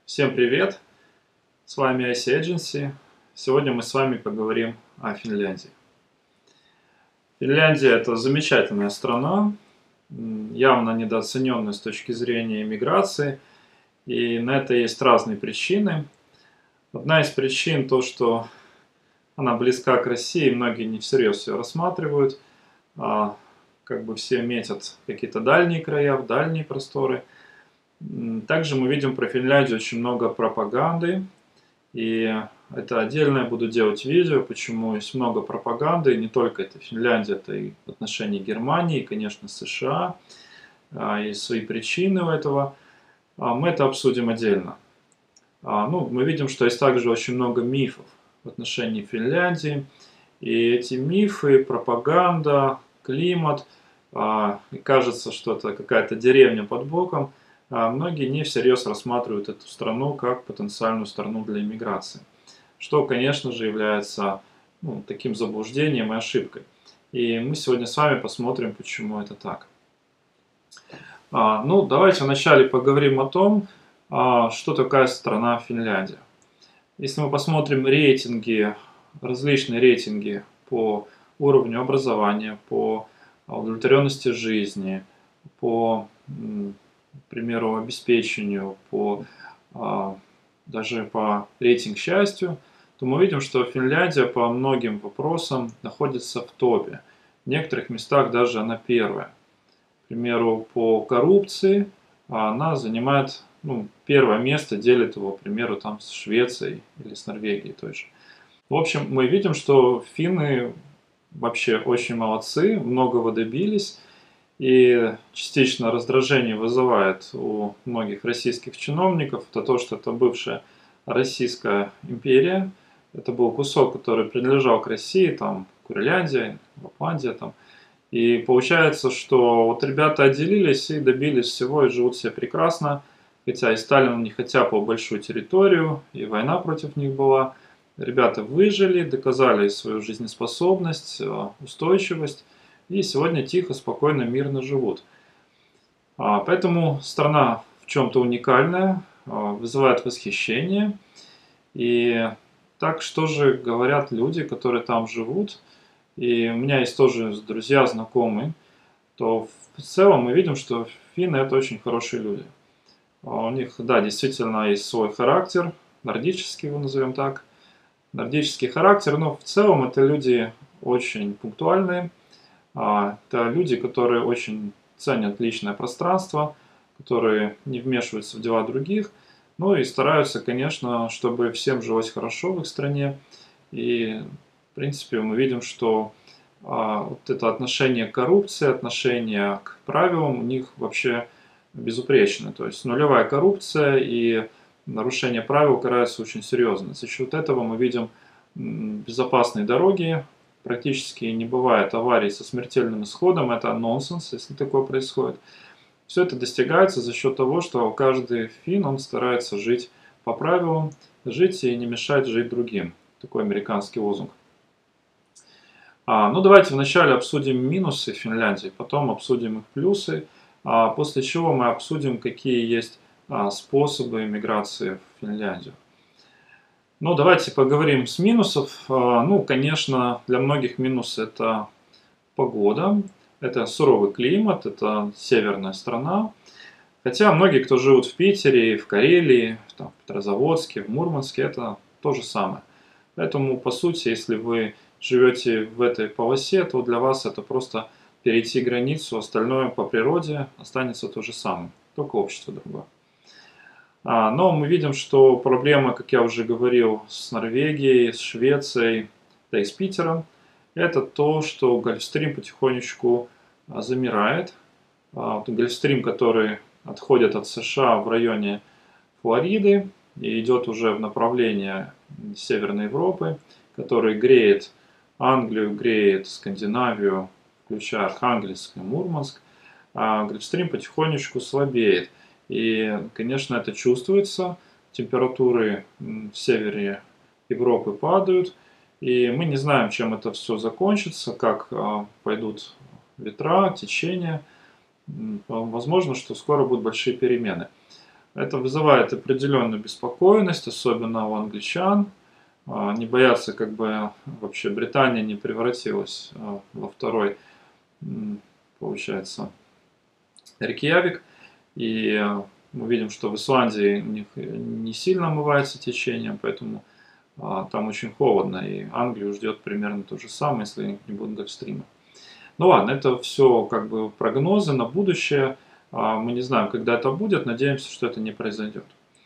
Всем привет! С вами IC Agency. Сегодня мы с вами поговорим о Финляндии. Финляндия – это замечательная страна, явно недооцененная с точки зрения иммиграции, и на это есть разные причины. Одна из причин то, что она близка к России, многие не всерьез ее рассматривают, как бы все метят какие-то дальние края, в дальние просторы. Также мы видим про Финляндию очень много пропаганды, и это отдельно я буду делать видео, почему есть много пропаганды, и не только это Финляндия, это и в отношении Германии, и, конечно, США, и свои причины у этого. Мы это обсудим отдельно. Мы видим, что есть также очень много мифов в отношении Финляндии, и эти мифы, пропаганда, климат, и кажется, что это какая-то деревня под боком, многие не всерьез рассматривают эту страну как потенциальную страну для иммиграции, что, конечно же, является таким заблуждением и ошибкой. И мы сегодня с вами посмотрим, почему это так. Давайте вначале поговорим о том, что такая страна Финляндия. Если мы посмотрим рейтинги, различные рейтинги по уровню образования, по удовлетворенности жизни, по, к примеру, обеспечению, даже по рейтингу счастью, то мы видим, что Финляндия по многим вопросам находится в топе. В некоторых местах даже она первая. К примеру, по коррупции она занимает первое место, делит его, к примеру, там с Швецией или с Норвегией той же. В общем, мы видим, что финны вообще очень молодцы, многого добились. И частично раздражение вызывает у многих российских чиновников то, что это бывшая Российская империя. Это был кусок, который принадлежал к России, там Курляндия, Лапландия. И получается, что вот ребята отделились и добились всего, и живут себе прекрасно. Хотя и Сталин у них хотяпал большую территорию, и война против них была. Ребята выжили, доказали свою жизнеспособность, устойчивость. И сегодня тихо, спокойно, мирно живут. Поэтому страна в чем-то уникальная, вызывает восхищение. И так что же говорят люди, которые там живут, и у меня есть тоже друзья, знакомые, то в целом мы видим, что финны это очень хорошие люди. У них, да, действительно есть свой характер, нордический его назовем так, нордический характер, но в целом это люди очень пунктуальные. Это люди, которые очень ценят личное пространство, которые не вмешиваются в дела других, и стараются, конечно, чтобы всем жилось хорошо в их стране. И, в принципе, мы видим, что вот это отношение к коррупции, отношение к правилам у них вообще безупречны. То есть нулевая коррупция и нарушение правил караются очень серьезно. За счет этого мы видим безопасные дороги, практически не бывает аварий со смертельным исходом, это нонсенс, если такое происходит. Все это достигается за счет того, что каждый финн, он старается жить по правилам, жить и не мешать жить другим. Такой американский лозунг. Давайте вначале обсудим минусы Финляндии, потом обсудим их плюсы, после чего мы обсудим, какие есть способы иммиграции в Финляндию. Давайте поговорим с минусов. Конечно, для многих минус это погода, это суровый климат, это северная страна. Хотя многие, кто живут в Питере, в Карелии, в Петрозаводске, в Мурманске, это то же самое. Поэтому, по сути, если вы живете в этой полосе, то для вас это просто перейти границу, остальное по природе останется то же самое, только общество другое. Но мы видим, что проблема, как я уже говорил, с Норвегией, с Швецией, да и с Питером, это то, что Гольфстрим потихонечку замирает. Гольфстрим, который отходит от США в районе Флориды и идет уже в направлении Северной Европы, который греет Англию, греет Скандинавию, включая Архангельск и Мурманск, Гольфстрим потихонечку слабеет. И, конечно, это чувствуется, температуры в севере Европы падают, и мы не знаем, чем это все закончится, как пойдут ветра, течения. Возможно, что скоро будут большие перемены. Это вызывает определенную беспокойность, особенно у англичан. Не боятся, как бы вообще Британия не превратилась во второй, получается, Рейкьявик. И мы видим, что в Исландии у них не сильно омывается течением, поэтому там очень холодно, и Англию ждет примерно то же самое, если у них не будет гольфстрима. Ну ладно, это все как бы прогнозы на будущее. Мы не знаем, когда это будет, надеемся, что это не произойдет.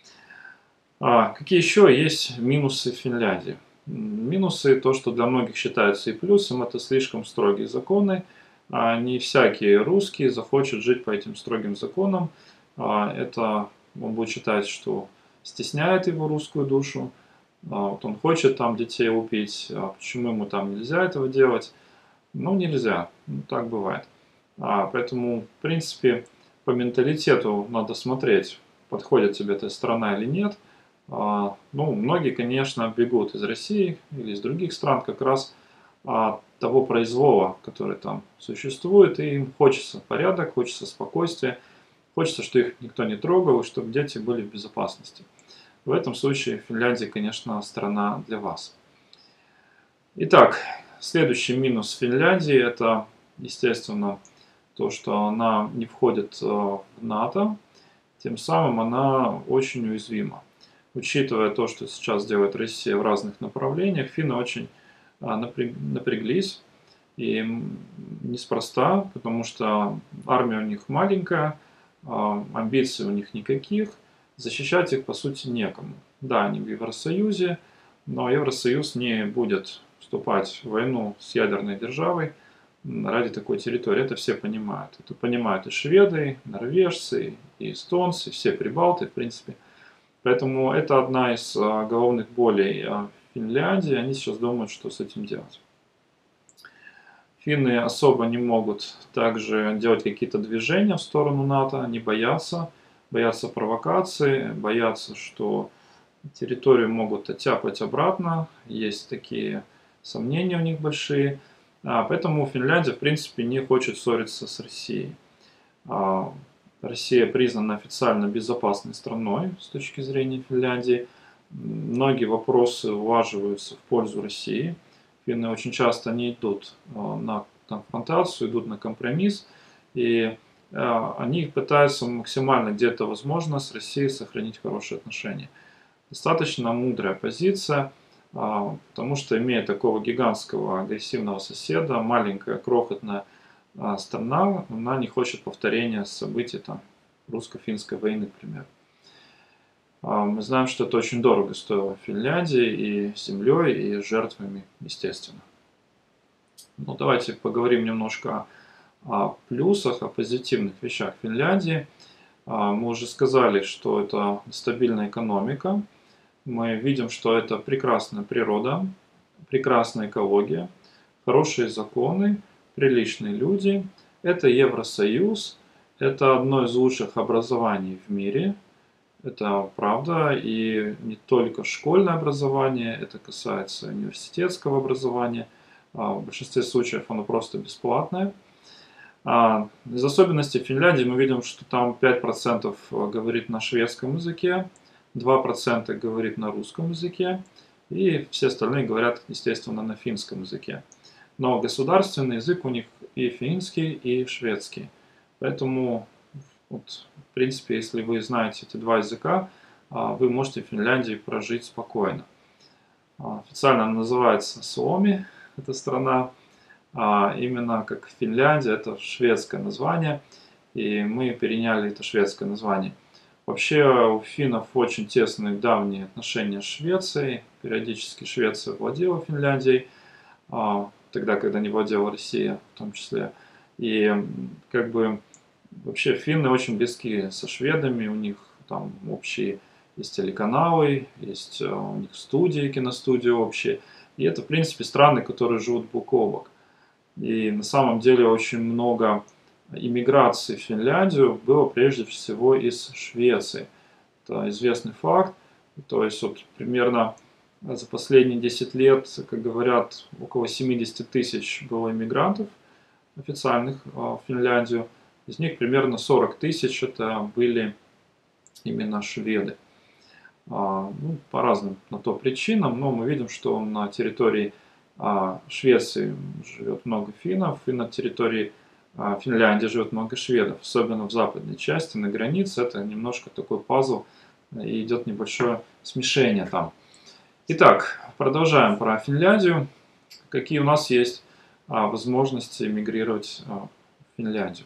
Какие еще есть минусы Финляндии? Минусы, то, что для многих считается и плюсом, это слишком строгие законы. Не всякий русский захочет жить по этим строгим законам. Это он будет считать, что стесняет его русскую душу. Вот он хочет там детей убить, почему ему там нельзя этого делать? Ну, нельзя, так бывает. Поэтому, в принципе, по менталитету надо смотреть, подходит тебе эта страна или нет. Ну, многие, конечно, бегут из России или из других стран как раз от того произвола, который там существует, и им хочется порядок, хочется спокойствия, хочется, чтобы их никто не трогал, и чтобы дети были в безопасности. В этом случае Финляндия, конечно, страна для вас. Итак, следующий минус Финляндии – это, естественно, то, что она не входит в НАТО, тем самым она очень уязвима. Учитывая то, что сейчас делает Россия в разных направлениях, финны очень напряглись, и неспроста, потому что армия у них маленькая, амбиций у них никаких, защищать их по сути некому. Да, они в Евросоюзе, но Евросоюз не будет вступать в войну с ядерной державой ради такой территории. Это все понимают. Это понимают и шведы, и норвежцы, и эстонцы, все прибалты, в принципе. Поэтому это одна из головных болей Финляндии. Они сейчас думают, что с этим делать. Финны особо не могут также делать какие-то движения в сторону НАТО. Они боятся провокации, боятся, что территорию могут оттяпать обратно. Есть такие сомнения у них большие. Поэтому Финляндия, в принципе, не хочет ссориться с Россией. Россия признана официально безопасной страной с точки зрения Финляндии. Многие вопросы улаживаются в пользу России. Финны очень часто не идут на конфронтацию, идут на компромисс. И они пытаются максимально, где это возможно, с Россией сохранить хорошие отношения. Достаточно мудрая позиция, потому что, имея такого гигантского агрессивного соседа, маленькая крохотная страна, она не хочет повторения событий там, русско-финской войны, к примеру. Мы знаем, что это очень дорого стоило Финляндии и землей, и жертвами, естественно. Ну, давайте поговорим немножко о плюсах, о позитивных вещах Финляндии. Мы уже сказали, что это стабильная экономика. Мы видим, что это прекрасная природа, прекрасная экология, хорошие законы, приличные люди. Это Евросоюз, это одно из лучших образований в мире. Это правда, и не только школьное образование, это касается университетского образования. В большинстве случаев оно просто бесплатное. Из особенностей Финляндии мы видим, что там 5% говорит на шведском языке, 2% говорит на русском языке, и все остальные говорят, естественно, на финском языке. Но государственный язык у них и финский, и шведский. Поэтому, вот, в принципе, если вы знаете эти два языка, вы можете в Финляндии прожить спокойно. Официально она называется Suomi, эта страна. Именно как Финляндия, это шведское название, и мы переняли это шведское название. Вообще у финнов очень тесные давние отношения с Швецией. Периодически Швеция владела Финляндией, тогда, когда не владела Россия в том числе. И как бы вообще финны очень близки со шведами, у них там общие есть телеканалы, есть у них студии, киностудии общие. И это, в принципе, страны, которые живут бок о бок. И на самом деле очень много иммиграции в Финляндию было прежде всего из Швеции. Это известный факт. То есть вот примерно за последние 10 лет, как говорят, около 70 тысяч было иммигрантов официальных в Финляндию. Из них примерно 40 тысяч это были именно шведы. Ну, по разным на то причинам, но мы видим, что на территории Швеции живет много финнов, и на территории Финляндии живет много шведов, особенно в западной части, на границе. Это немножко такой пазл, и идет небольшое смешение там. Итак, продолжаем про Финляндию. Какие у нас есть возможности мигрировать в Финляндию?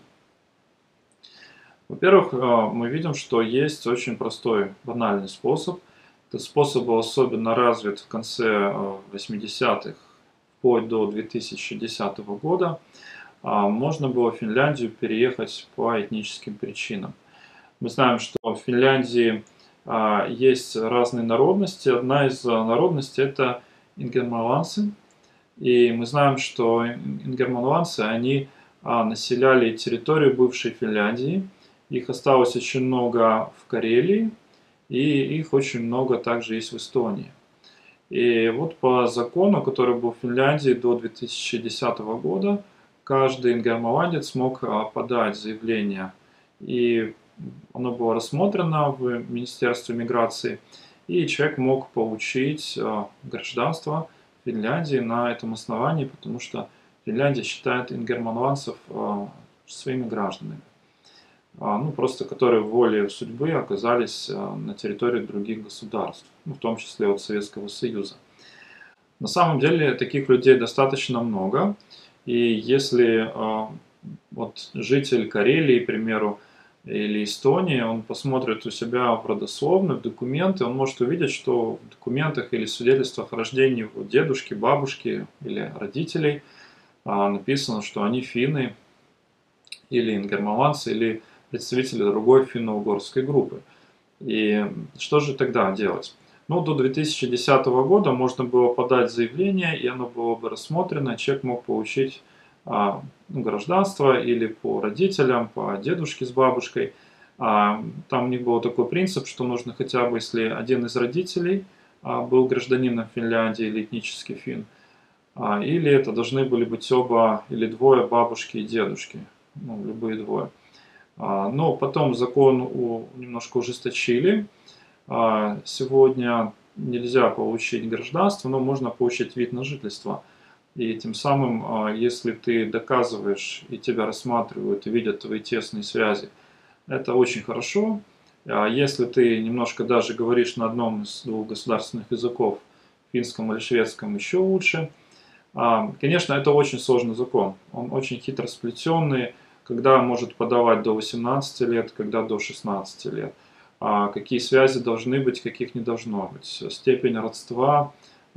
Во-первых, мы видим, что есть очень простой, банальный способ. Этот способ был особенно развит в конце 80-х, вплоть до 2010 года. Можно было в Финляндию переехать по этническим причинам. Мы знаем, что в Финляндии есть разные народности. Одна из народностей – это ингерманландцы. И мы знаем, что ингерманландцы, они населяли территорию бывшей Финляндии. Их осталось очень много в Карелии, и их очень много также есть в Эстонии. И вот по закону, который был в Финляндии до 2010 года, каждый ингерманландец мог подать заявление, и оно было рассмотрено в Министерстве миграции, и человек мог получить гражданство Финляндии на этом основании, потому что Финляндия считает ингерманландцев своими гражданами. Ну, просто которые волей судьбы оказались на территории других государств, ну, в том числе от Советского Союза. На самом деле таких людей достаточно много, и если вот житель Карелии, к примеру, или Эстонии, он посмотрит у себя в родословной, в документы, он может увидеть, что в документах или свидетельствах о рождении его дедушки, бабушки или родителей написано, что они финны или ингерманландцы, или представители другой финно-угорской группы. И что же тогда делать? Ну, до 2010 года можно было подать заявление, и оно было бы рассмотрено, человек мог получить гражданство или по родителям, по дедушке с бабушкой. Там у них был такой принцип, что нужно хотя бы, если один из родителей был гражданином Финляндии или этнический финн, или это должны были быть оба или двое бабушки и дедушки, ну, любые двое. Но потом закон немножко ужесточили. Сегодня нельзя получить гражданство, но можно получить вид на жительство. И тем самым, если ты доказываешь и тебя рассматривают и видят твои тесные связи, это очень хорошо. Если ты немножко даже говоришь на одном из двух государственных языков, финском или шведском, еще лучше. Конечно, это очень сложный закон. Он очень хитросплетенный, когда может подавать до 18 лет, когда до 16 лет. Какие связи должны быть, каких не должно быть. Степень родства,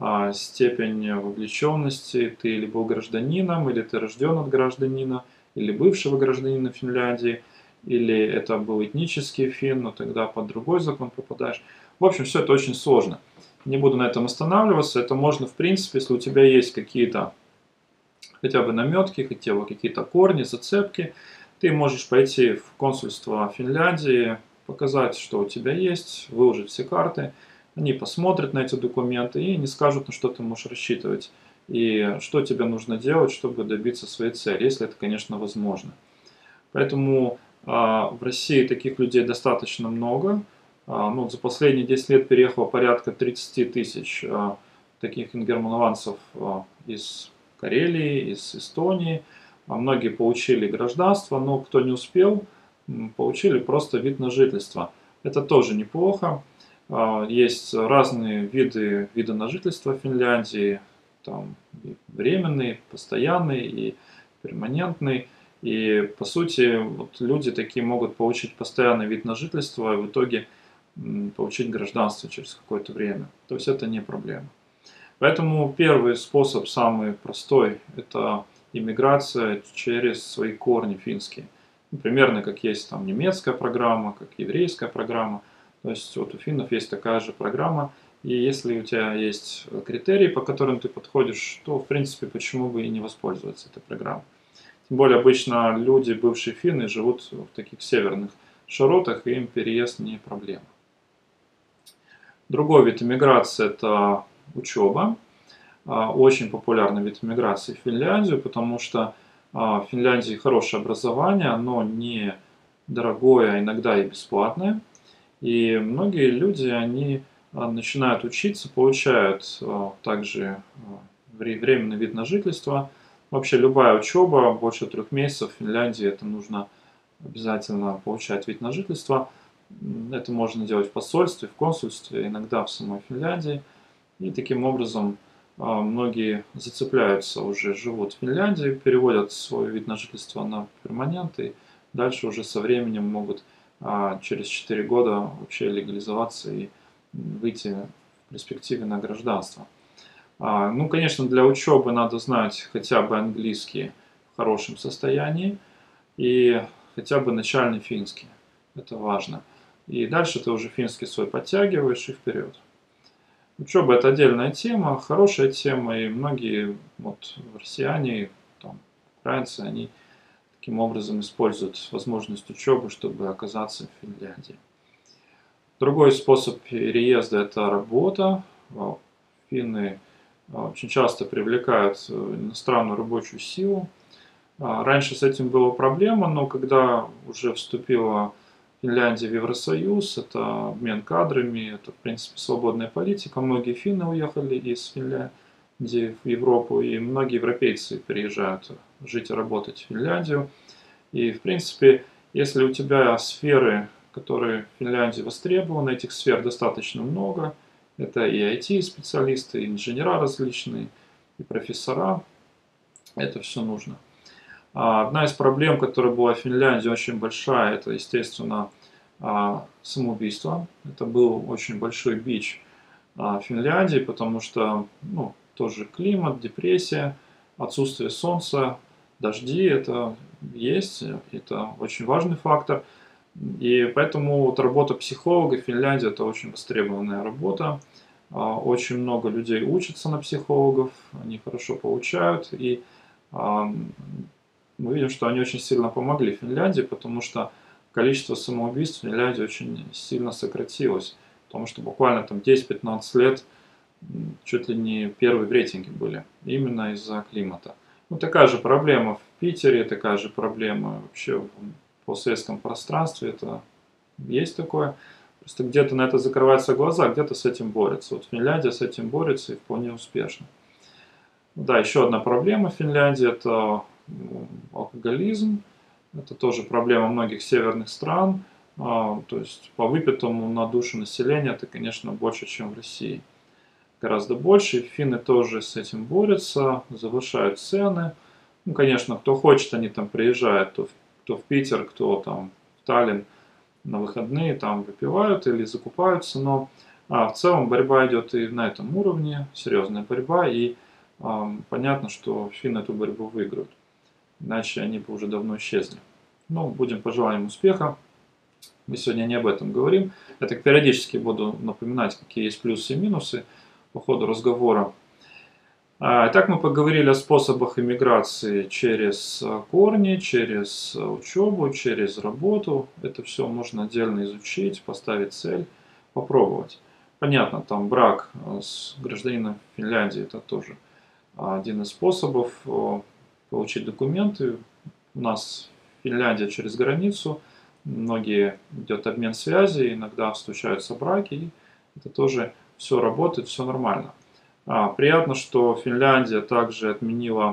степень вовлеченности. Ты или был гражданином, или ты рожден от гражданина, или бывшего гражданина Финляндии, или это был этнический финн, но тогда под другой закон попадаешь. В общем, все это очень сложно. Не буду на этом останавливаться. Это можно, в принципе, если у тебя есть какие-то хотя бы наметки, хотя бы какие-то корни, зацепки, ты можешь пойти в консульство Финляндии, показать, что у тебя есть, выложить все карты, они посмотрят на эти документы и не скажут, на что ты можешь рассчитывать, и что тебе нужно делать, чтобы добиться своей цели, если это, конечно, возможно. Поэтому в России таких людей достаточно много. Ну, за последние 10 лет переехало порядка 30 тысяч таких ингерманландцев из Карелии, из Эстонии. Многие получили гражданство, но кто не успел, получили просто вид на жительство. Это тоже неплохо. Есть разные виды на жительство в Финляндии. Там и временный, постоянный и перманентный. И по сути вот люди такие могут получить постоянный вид на жительство и в итоге получить гражданство через какое-то время. То есть это не проблема. Поэтому первый способ, самый простой, это иммиграция через свои корни финские. Примерно как есть там немецкая программа, как еврейская программа. То есть вот у финнов есть такая же программа. И если у тебя есть критерии, по которым ты подходишь, то в принципе почему бы и не воспользоваться этой программой. Тем более обычно люди, бывшие финны, живут в таких северных широтах, и им переезд не проблема. Другой вид иммиграции – это учеба. Очень популярный вид иммиграции в Финляндию, потому что в Финляндии хорошее образование, оно не дорогое, а иногда и бесплатное. И многие люди, они начинают учиться, получают также временный вид на жительство. Вообще любая учеба больше 3 месяцев в Финляндии, это нужно обязательно получать вид на жительство. Это можно делать в посольстве, в консульстве, иногда в самой Финляндии. И таким образом многие зацепляются, уже живут в Финляндии, переводят свой вид на жительство на перманент и дальше уже со временем могут через 4 года вообще легализоваться и выйти в перспективе на гражданство. Ну, конечно, для учебы надо знать хотя бы английский в хорошем состоянии и хотя бы начальный финский. Это важно. И дальше ты уже финский свой подтягиваешь и вперед. Учеба это отдельная тема, хорошая тема, и многие вот россияне, там, украинцы, они таким образом используют возможность учебы, чтобы оказаться в Финляндии. Другой способ переезда – это работа. Финны очень часто привлекают иностранную рабочую силу. Раньше с этим была проблема, но когда уже вступила Финляндия в Евросоюз, это обмен кадрами, это, в принципе, свободная политика. Многие финны уехали из Финляндии в Европу, и многие европейцы приезжают жить и работать в Финляндию. И, в принципе, если у тебя сферы, которые в Финляндии востребованы, этих сфер достаточно много, это и IT-специалисты, и инженера различные, и профессора, это все нужно. Одна из проблем, которая была в Финляндии очень большая, это, естественно, самоубийство. Это был очень большой бич Финляндии, потому что, ну, тоже климат, депрессия, отсутствие солнца, дожди, это есть, это очень важный фактор. И поэтому вот работа психолога в Финляндии – это очень востребованная работа. Очень много людей учатся на психологов, они хорошо получают, и мы видим, что они очень сильно помогли Финляндии, потому что количество самоубийств в Финляндии очень сильно сократилось. Потому что буквально там 10-15 лет чуть ли не первые в рейтинге были, именно из-за климата. Ну, такая же проблема в Питере, такая же проблема вообще в постсоветском пространстве, это есть такое. Просто где-то на это закрываются глаза, где-то с этим борются. Вот Финляндия с этим борется и вполне успешно. Да, еще одна проблема в Финляндии – это алкоголизм. Это тоже проблема многих северных стран. То есть по выпитому на душу населения это, конечно, больше, чем в России. Гораздо больше. Финны тоже с этим борются, завышают цены. Ну, конечно, кто хочет, они там приезжают, кто в Питер, кто там в Таллин на выходные, там выпивают или закупаются. Но в целом борьба идет и на этом уровне, серьезная борьба. И понятно, что финны эту борьбу выиграют. Иначе они бы уже давно исчезли. Ну, будем пожелаем успеха. Мы сегодня не об этом говорим. Я так периодически буду напоминать, какие есть плюсы и минусы по ходу разговора. Итак, мы поговорили о способах иммиграции через корни, через учебу, через работу. Это все можно отдельно изучить, поставить цель, попробовать. Понятно, там брак с гражданином Финляндии – это тоже один из способов получить документы. У нас Финляндия через границу, многие идет обмен связи, иногда случаются браки, и это тоже все работает, все нормально. Приятно, что Финляндия также отменила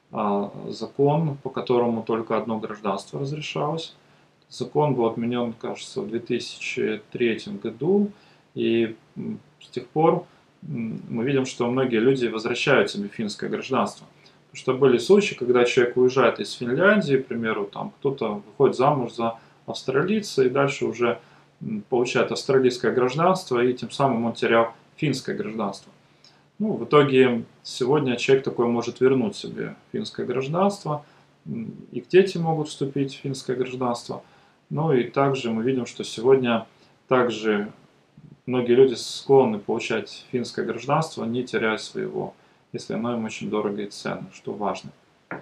закон, по которому только одно гражданство разрешалось. Закон был отменен, кажется, в 2003 году, и с тех пор мы видим, что многие люди возвращают себе финское гражданство. Потому что были случаи, когда человек уезжает из Финляндии, к примеру, там кто-то выходит замуж за австралийца и дальше уже получает австралийское гражданство, и тем самым он терял финское гражданство. Ну, в итоге сегодня человек такой может вернуть себе финское гражданство, их дети могут вступить в финское гражданство. Ну и также мы видим, что сегодня также многие люди склонны получать финское гражданство, не теряя своего, если оно им очень дорого и ценно, что важно.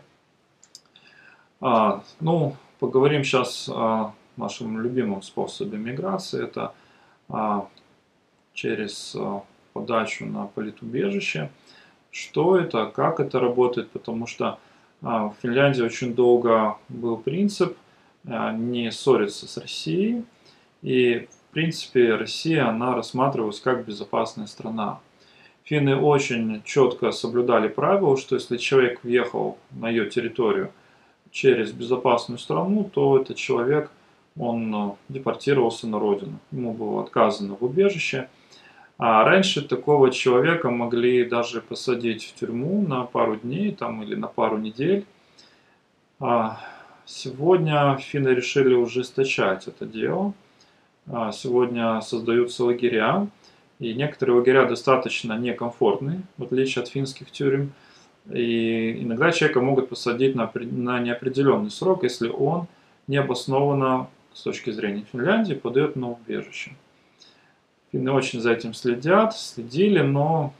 Ну, поговорим сейчас о нашем любимом способе миграции. Это через подачу на политубежище. Что это, как это работает, потому что в Финляндии очень долго был принцип не ссориться с Россией. И в принципе, Россия, она рассматривалась как безопасная страна. Финны очень четко соблюдали правила, что если человек въехал на ее территорию через безопасную страну, то этот человек, он депортировался на родину. Ему было отказано в убежище. А раньше такого человека могли даже посадить в тюрьму на пару дней там, или на пару недель. А сегодня финны решили ужесточать это дело. Сегодня создаются лагеря, и некоторые лагеря достаточно некомфортны, в отличие от финских тюрем. И иногда человека могут посадить на неопределенный срок, если он необоснованно, с точки зрения Финляндии, подает на убежище. Финны очень за этим следили, но,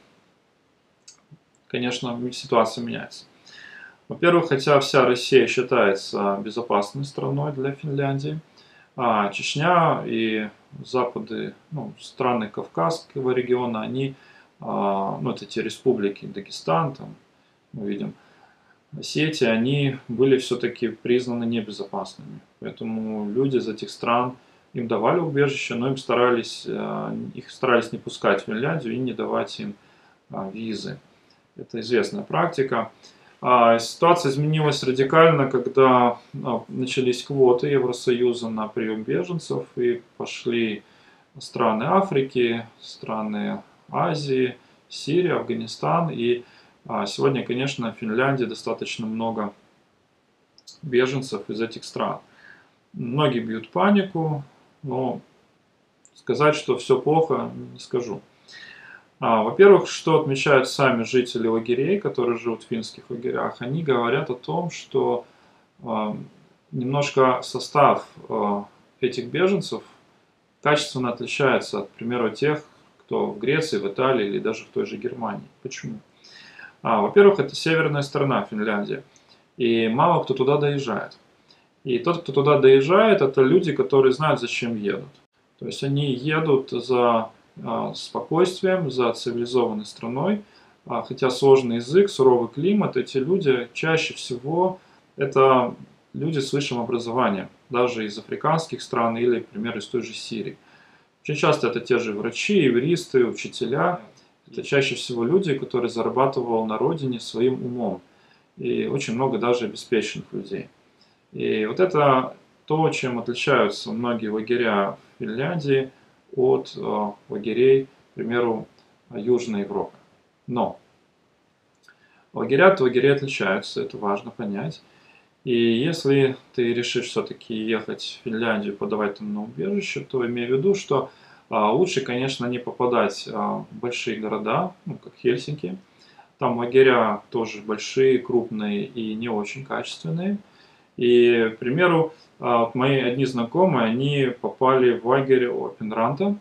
конечно, ситуация меняется. Во-первых, хотя вся Россия считается безопасной страной для Финляндии, Чечня и запады, страны Кавказского региона, они, вот эти республики, Дагестан, там, мы видим, Осетия, они были все-таки признаны небезопасными. Поэтому люди из этих стран, им давали убежище, но их старались не пускать в Финляндию и не давать им визы. Это известная практика. Ситуация изменилась радикально, когда начались квоты Евросоюза на прием беженцев, и пошли страны Африки, страны Азии, Сирия, Афганистан. И сегодня, конечно, в Финляндии достаточно много беженцев из этих стран. Многие бьют панику, но сказать, что все плохо, не скажу. Во-первых, что отмечают сами жители лагерей, которые живут в финских лагерях, они говорят о том, что немножко состав этих беженцев качественно отличается от, к примеру, тех, кто в Греции, в Италии или даже в той же Германии. Почему? Во-первых, это северная сторона Финляндии, и мало кто туда доезжает. И тот, кто туда доезжает, это люди, которые знают, зачем едут. То есть они едут за спокойствием, за цивилизованной страной, хотя сложный язык, суровый климат, эти люди чаще всего это люди с высшим образованием, даже из африканских стран или, например, из той же Сирии. Очень часто это те же врачи, юристы, учителя. Это чаще всего люди, которые зарабатывали на родине своим умом. И очень много даже обеспеченных людей. И вот это то, чем отличаются многие лагеря в Финляндии от лагерей, к примеру, Южной Европы. Но лагеря от лагерей отличаются, это важно понять. И если ты решишь все-таки ехать в Финляндию, подавать там на убежище, то имей в виду, что лучше, конечно, не попадать в большие города, как Хельсинки. Там лагеря тоже большие, крупные и не очень качественные. И, к примеру, мои одни знакомые, они попали в лагерь Опенранта.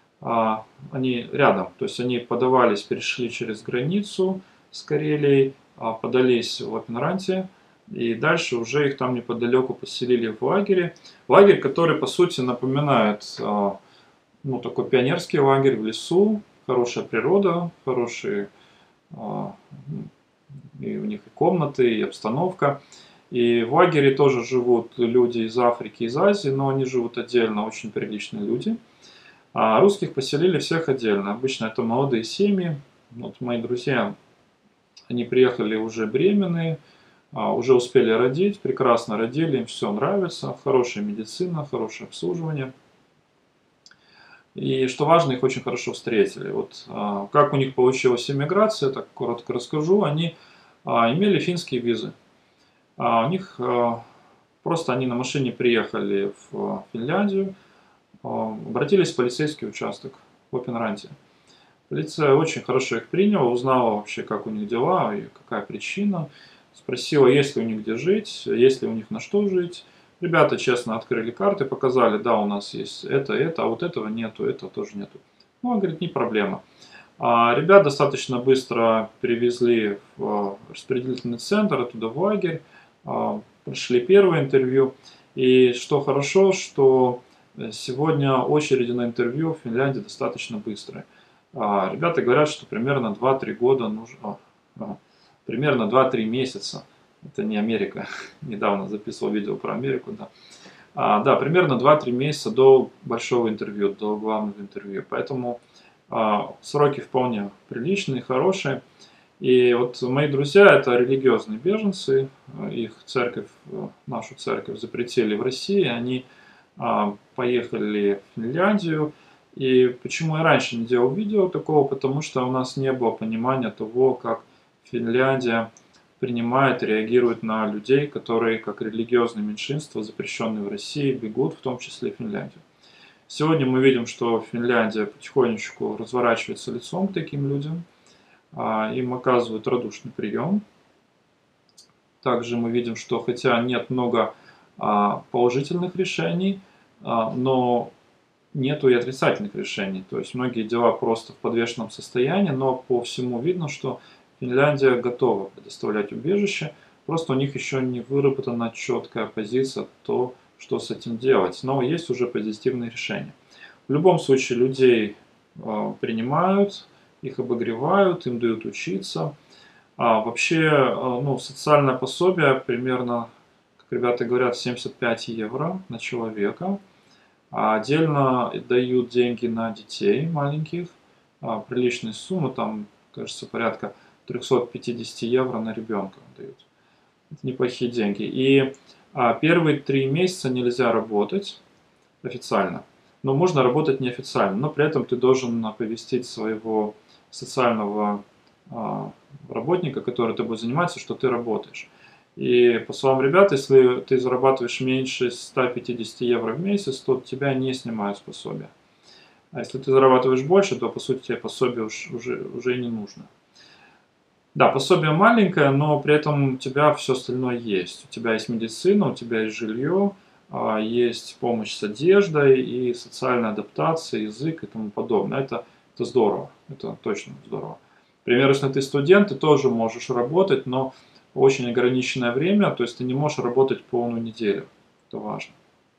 Они рядом, то есть они подавались, перешли через границу с Карелией, подались в Опенранте, и дальше уже их там неподалеку поселили в лагере. Лагерь, который, по сути, напоминает такой пионерский лагерь в лесу, хорошая природа, хорошие и у них и комнаты, и обстановка. И в лагере тоже живут люди из Африки, из Азии, но они живут отдельно, очень приличные люди. А русских поселили всех отдельно. Обычно это молодые семьи. Вот мои друзья, они приехали уже беременные, уже успели родить, прекрасно родили, им все нравится, хорошая медицина, хорошее обслуживание. И что важно, их очень хорошо встретили. Вот как у них получилась иммиграция, так коротко расскажу. Они имели финские визы. У них просто они на машине приехали в Финляндию, обратились в полицейский участок в Опенранте. Полиция очень хорошо их приняла, узнала вообще, как у них дела и какая причина. Спросила, есть ли у них где жить, есть ли у них на что жить. Ребята честно открыли карты, показали, да, у нас есть это, а вот этого нету, это тоже нету. Ну, он говорит, не проблема. Ребят достаточно быстро перевезли в распределительный центр, оттуда в лагерь. Прошли первое интервью. И что хорошо, что сегодня очереди на интервью в Финляндии достаточно быстрые. Ребята говорят, что примерно 2-3 года нужно, примерно 2-3 месяца. Это не Америка. Недавно записывал видео про Америку, да. Да, примерно 2-3 месяца до большого интервью, до главного интервью. Поэтому сроки вполне приличные, хорошие. И вот мои друзья — это религиозные беженцы, их церковь, нашу церковь запретили в России, они поехали в Финляндию. И почему я раньше не делал видео такого? Потому что у нас не было понимания того, как Финляндия принимает и реагирует на людей, которые, как религиозное меньшинство, запрещенные в России, бегут, в том числе в Финляндию. Сегодня мы видим, что Финляндия потихонечку разворачивается лицом к таким людям, им оказывают радушный прием. Также мы видим, что хотя нет много положительных решений, но нету и отрицательных решений. То есть многие дела просто в подвешенном состоянии, но по всему видно, что Финляндия готова предоставлять убежище, просто у них еще не выработана четкая позиция, то, что с этим делать. Но есть уже позитивные решения. В любом случае людей принимают, их обогревают, им дают учиться. Вообще, ну, социальное пособие примерно, как ребята говорят, 75 евро на человека. Отдельно дают деньги на детей маленьких, приличные суммы, там, кажется, порядка 350 евро на ребенка дают. Это неплохие деньги. И первые 3 месяца нельзя работать официально, но можно работать неофициально, но при этом ты должен оповестить своего социального работника, который ты будешь заниматься, что ты работаешь. И по словам ребят, если ты зарабатываешь меньше 150 евро в месяц, то тебя не снимают с пособия. А если ты зарабатываешь больше, то по сути тебе пособие уже и не нужно. Да, пособие маленькое, но при этом у тебя все остальное есть. У тебя есть медицина, у тебя есть жилье, есть помощь с одеждой и социальная адаптация, язык и тому подобное. Это здорово, это точно здорово. Например, если ты студент, ты тоже можешь работать, но очень ограниченное время, то есть ты не можешь работать полную неделю. Это важно.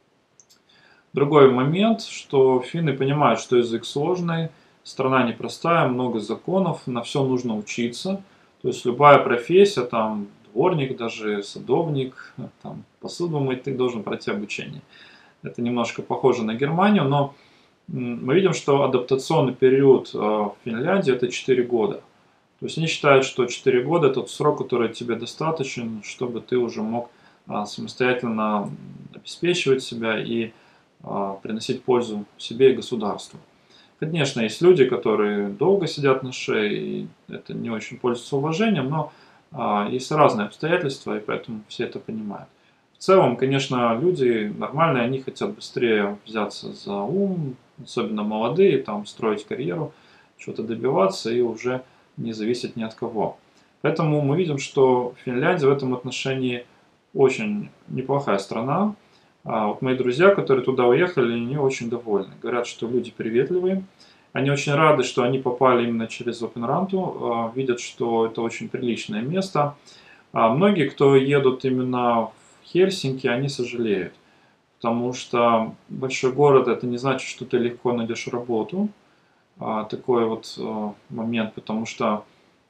Другой момент, что финны понимают, что язык сложный, страна непростая, много законов, на все нужно учиться. То есть любая профессия, там дворник даже, садовник, там посуду мыть, ты должен пройти обучение. Это немножко похоже на Германию, но мы видим, что адаптационный период в Финляндии — это 4 года. То есть они считают, что 4 года — это тот срок, который тебе достаточен, чтобы ты уже мог самостоятельно обеспечивать себя и приносить пользу себе и государству. Конечно, есть люди, которые долго сидят на шее, и это не очень пользуется уважением, но есть разные обстоятельства, и поэтому все это понимают. В целом, конечно, люди нормальные, они хотят быстрее взяться за ум, особенно молодые, там, строить карьеру, что-то добиваться и уже не зависеть ни от кого. Поэтому мы видим, что Финляндия в этом отношении очень неплохая страна. Вот мои друзья, которые туда уехали, они очень довольны. Говорят, что люди приветливые. Они очень рады, что они попали именно через Опенранту. Видят, что это очень приличное место. Многие, кто едут именно в Хельсинки, они сожалеют. Потому что большой город — это не значит, что ты легко найдешь работу. Такой вот момент, потому что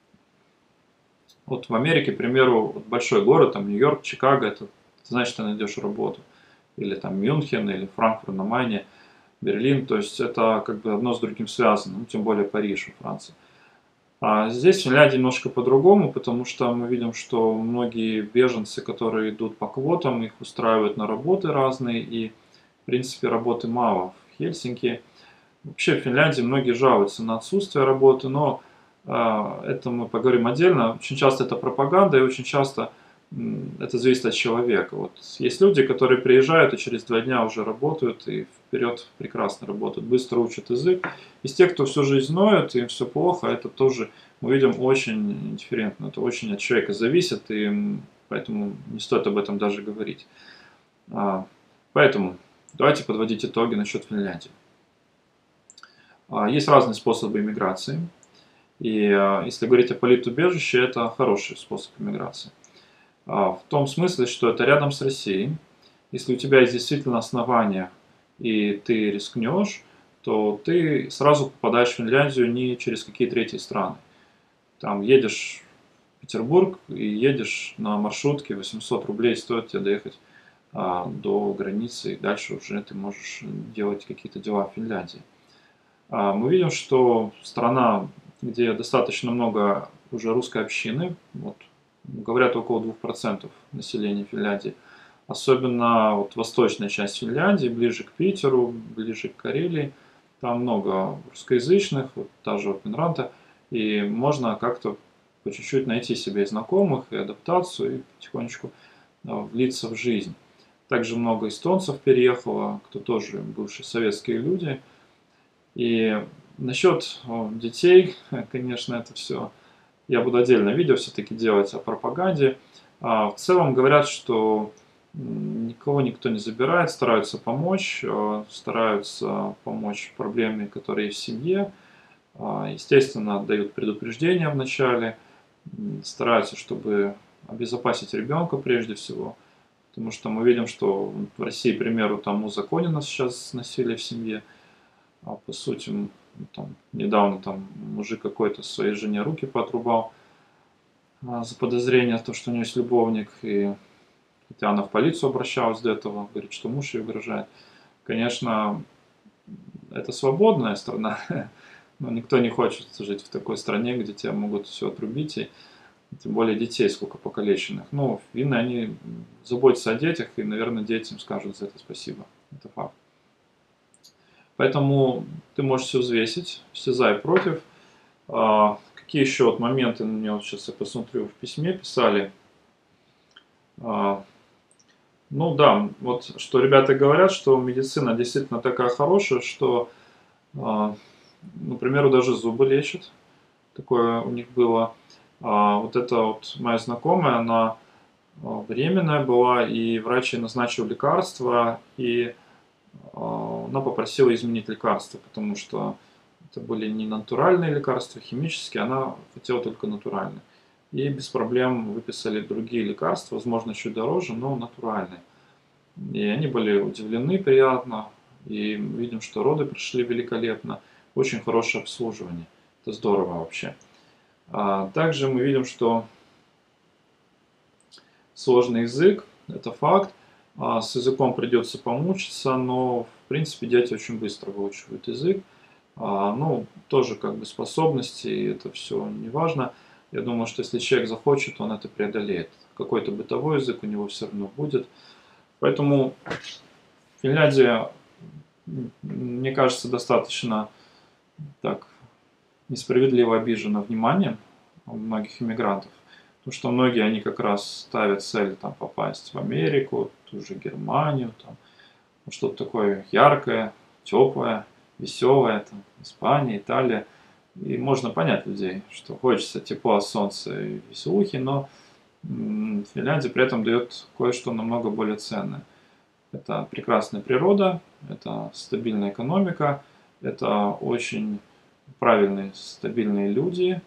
вот в Америке, к примеру, вот большой город, там Нью-Йорк, Чикаго, это значит, ты найдешь работу. Или там Мюнхен, или Франкфурт на Майне, Берлин, то есть это как бы одно с другим связано, ну, тем более Париж, Франция. Здесь в Финляндии немножко по-другому, потому что мы видим, что многие беженцы, которые идут по квотам, их устраивают на работы разные, и в принципе работы мало в Хельсинки. Вообще в Финляндии многие жалуются на отсутствие работы, но это мы поговорим отдельно. Очень часто это пропаганда, и очень часто это зависит от человека. Вот есть люди, которые приезжают и через 2 дня уже работают и вперед прекрасно работают, быстро учат язык. Из тех, кто всю жизнь ноет, им все плохо, это тоже, мы видим, очень индифферентно. Это очень от человека зависит, и поэтому не стоит об этом даже говорить. Поэтому давайте подводить итоги насчет Финляндии. Есть разные способы иммиграции. И если говорить о политубежище, это хороший способ иммиграции. В том смысле, что это рядом с Россией. Если у тебя есть действительно основания, и ты рискнешь, то ты сразу попадаешь в Финляндию не через какие третьи страны. Там едешь в Петербург и едешь на маршрутке, 800 рублей стоит тебе доехать до границы, и дальше уже ты можешь делать какие-то дела в Финляндии. Мы видим, что страна, где достаточно много уже русской общины, вот, говорят, около 2% населения Финляндии, особенно вот восточная часть Финляндии, ближе к Питеру, ближе к Карелии, там много русскоязычных, вот та же Опенранта, и можно как-то по чуть-чуть найти себе знакомых, и адаптацию, и потихонечку влиться в жизнь. Также много эстонцев переехало, кто тоже бывшие советские люди. И насчет детей, конечно, это все. Я буду отдельное видео все-таки делать о пропаганде. В целом говорят, что никого никто не забирает, стараются помочь проблеме, которые есть в семье. Естественно, дают предупреждения в начале, стараются, чтобы обезопасить ребенка прежде всего. Потому что мы видим, что в России, к примеру, там узаконено сейчас насилие в семье. По сути, там, недавно там мужик какой-то своей жене руки поотрубал за подозрение, то, что у нее есть любовник. И хотя она в полицию обращалась до этого, говорит, что муж ей угрожает. Конечно, это свободная страна, но никто не хочет жить в такой стране, где тебя могут все отрубить, и тем более детей сколько покалеченных. Ну, финны, они заботятся о детях, и, наверное, детям скажут за это спасибо. Это факт. Поэтому ты можешь все взвесить, все за и против. Какие еще вот моменты, мне вот сейчас я посмотрю, в письме писали. Ну да, вот что ребята говорят, что медицина действительно такая хорошая, что, например, даже зубы лечат. Такое у них было. Вот эта вот моя знакомая, она беременная была, и врач ей назначил лекарства, и она попросила изменить лекарства, потому что это были не натуральные лекарства, химические, она хотела только натуральные. И без проблем выписали другие лекарства, возможно, чуть дороже, но натуральные. И они были удивлены приятно, и видим, что роды прошли великолепно, очень хорошее обслуживание. Это здорово вообще. Также мы видим, что сложный язык, это факт. С языком придется помучиться, но в принципе дети очень быстро выучивают язык. Ну, тоже как бы способности, это все не важно. Я думаю, что если человек захочет, он это преодолеет. Какой-то бытовой язык у него все равно будет. Поэтому Финляндия, мне кажется, достаточно так несправедливо обижена вниманием у многих иммигрантов. Потому что многие, они как раз ставят цель там, попасть в Америку, ту же Германию, там, что-то такое яркое, теплое, веселое, там, Испания, Италия. И можно понять людей, что хочется тепла, солнца и веселухи, но Финляндия при этом дает кое-что намного более ценное. Это прекрасная природа, это стабильная экономика, это очень правильные, стабильные люди,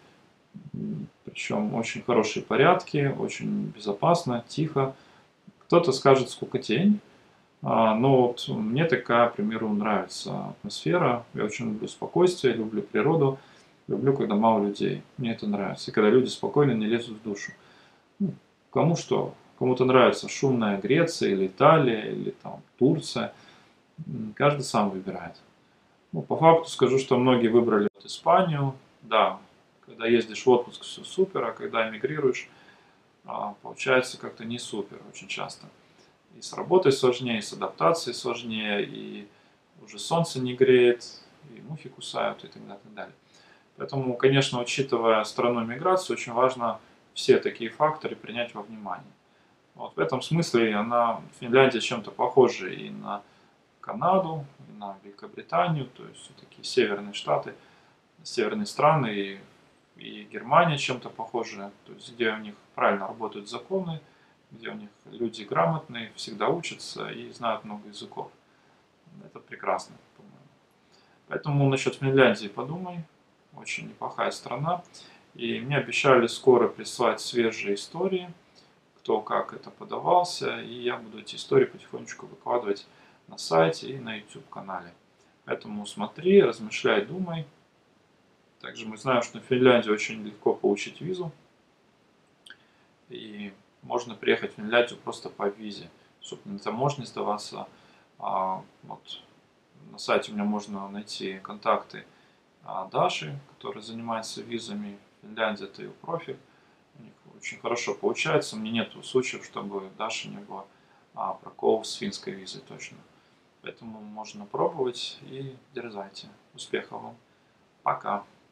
причем очень хорошие порядки, очень безопасно, тихо. Кто-то скажет скукотень, но вот мне такая, к примеру, нравится атмосфера. Я очень люблю спокойствие, люблю природу, люблю, когда мало людей. Мне это нравится. И когда люди спокойно не лезут в душу. Ну, кому что. Кому-то нравится шумная Греция или Италия, или там Турция. Каждый сам выбирает. Ну, по факту скажу, что многие выбрали вот Испанию. Да, когда ездишь в отпуск, все супер, а когда эмигрируешь, получается как-то не супер очень часто. И с работой сложнее, и с адаптацией сложнее, и уже солнце не греет, и мухи кусают, и так далее, и так далее. Поэтому, конечно, учитывая страну миграции, очень важно все такие факторы принять во внимание. Вот в этом смысле Финляндия чем-то похожа и на Канаду, и на Великобританию, то есть все-таки северные штаты, северные страны, и Германия чем-то похожа, то есть где у них правильно работают законы, где у них люди грамотные, всегда учатся и знают много языков. Это прекрасно, по-моему. Поэтому насчет Финляндии подумай. Очень неплохая страна. И мне обещали скоро прислать свежие истории, кто как это подавался. И я буду эти истории потихонечку выкладывать на сайте и на YouTube-канале. Поэтому смотри, размышляй, думай. Также мы знаем, что в Финляндии очень легко получить визу. И можно приехать в Финляндию просто по визе. чтобы на таможне сдаваться. Вот на сайте у меня можно найти контакты Даши, которая занимается визами. Финляндия — это ее профиль. У них очень хорошо получается. У меня нет случаев, чтобы Даша не было проколов с финской визой точно. Поэтому можно пробовать и дерзайте. Успехов вам. Пока.